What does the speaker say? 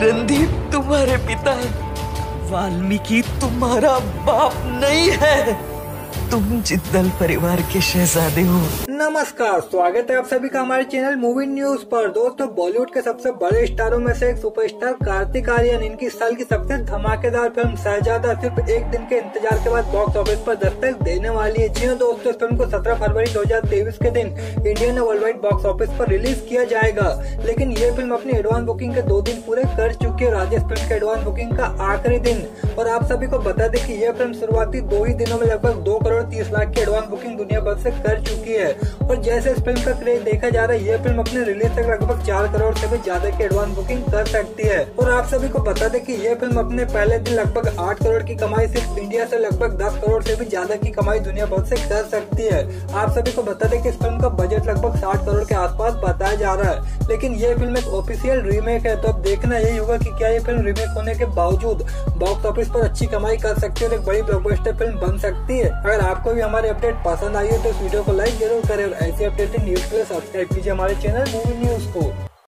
रणदीप तुम्हारे पिता, वाल्मीकि तुम्हारा बाप नहीं है। तुम जिद्दल परिवार के शहजादे हो। नमस्कार, स्वागत है आप सभी का हमारे चैनल मूवी न्यूज पर। दोस्तों, बॉलीवुड के सबसे बड़े स्टारों में से एक सुपरस्टार कार्तिक आर्यन इनकी साल की सबसे धमाकेदार फिल्म शहजादा सिर्फ एक दिन के इंतजार के बाद बॉक्स ऑफिस पर दस्तक देने वाली है। जी हां दोस्तों, इस फिल्म को 17 फरवरी 2023 के दिन Indian world wide box office पर रिलीज किया जाएगा। लेकिन ये फिल्म अपनी एडवांस बुकिंग के 2 दिन पूरे कर चुकी है। आज इस फिल्म के एडवांस बुकिंग का आखिरी दिन, और आप सभी को बता दें कि यह फिल्म शुरुआती 2 ही दिनों में लगभग 2 करोड़ 30 लाख की एडवांस बुकिंग दुनिया भर से कर चुकी है। और जैसे इस फिल्म का क्रेज देखा जा रहा है, यह फिल्म अपने रिलीज तक लगभग 4 करोड़ से भी ज्यादा की एडवांस बुकिंग कर सकती है। और आप सभी को बता दें कि यह फिल्म अपने पहले दिन लगभग 8 करोड़ की कमाई सिर्फ इंडिया से लगभग 10 करोड़ से भी ज्यादा की कमाई दुनिया भर से कर सकती है। आप सभी को बता दें कि इस फिल्म का बजट लगभग 60 करोड़ के आसपास बताया जा रहा है। लेकिन यह फिल्म एक ऑफिशियल रीमेक है, तो अब देखना यही होगा कि क्या ये फिल्म रीमेक होने के बावजूद बॉक्स ऑफिस पर अच्छी कमाई कर सकती है और एक बड़ी ब्लॉकबस्टर फिल्म बन सकती है। अगर आपको भी हमारे अपडेट पसंद आई हो तो इस वीडियो को लाइक जरूर करें और ऐसी अपडेटेड न्यूज के लिए सब्सक्राइब कीजिए हमारे चैनल मूवी न्यूज को।